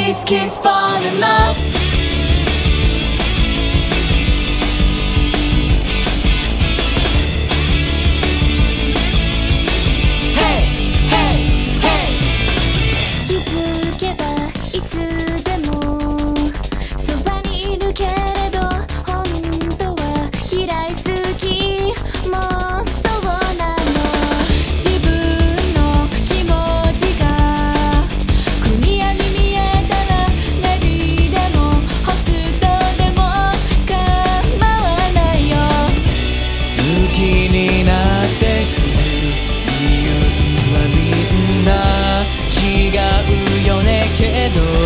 kiss kiss fall in love いつでもそばにいるけれど本当は嫌い好きもうそうなの自分の気持ちがクリアに見えたらレディーでもホストでも構わないよ好きになってく理由はみんな違うよねけど